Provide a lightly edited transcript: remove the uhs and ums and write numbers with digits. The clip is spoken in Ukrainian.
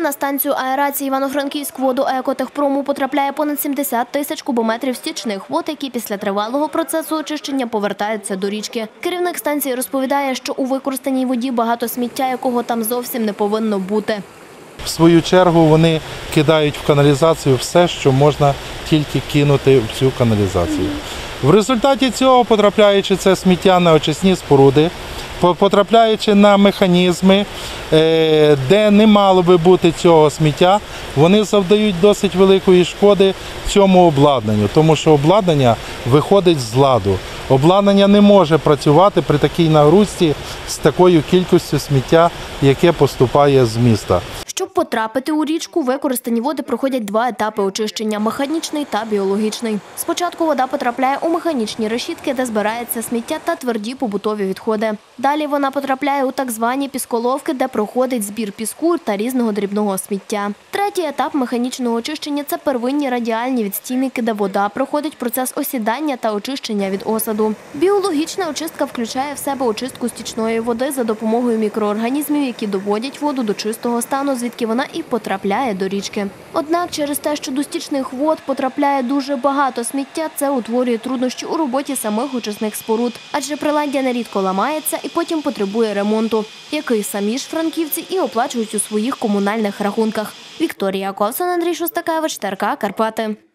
на станцію аерації Івано-Франківськводу Екотехпрому потрапляє понад 70 тисяч кубометрів стічних вод, які після тривалого процесу очищення повертаються до річки. Керівник станції розповідає, що у використаній воді багато сміття, якого там зовсім не повинно бути. В свою чергу вони кидають в каналізацію все, що можна тільки кинути в цю каналізацію. В результаті цього, потрапляючи це сміття на очисні споруди, потрапляючи на механізми, де не мало би бути цього сміття, вони завдають досить великої шкоди цьому обладнанню, тому що обладнання виходить з ладу. Обладнання не може працювати при такій нагрузці з такою кількістю сміття, яке поступає з міста. Щоб потрапити у річку, використані води проходять два етапи очищення – механічний та біологічний. Спочатку вода потрапляє у механічні решітки, де збирається сміття та тверді побутові відходи. Далі вона потрапляє у так звані пісколовки, де проходить збір піску та різного дрібного сміття. Третій етап механічного очищення – це первинні радіальні відстійники, де вода проходить процес осідання та очищення від осаду. Біологічна очистка включає в себе очистку стічної води за допомогою мікроорганізмів, які доводять воду до чистого стану, звідки вона і потрапляє до річки. Однак через те, що до стічних вод потрапляє дуже багато сміття, це утворює труднощі у роботі самих очисних споруд. Адже приладдя нерідко ламається і потім потребує ремонту, який самі ж франківці і оплачують у своїх комунальних рахунках. Вікторія Ковсан, Андрій Шостакевич, ТРК Карпати.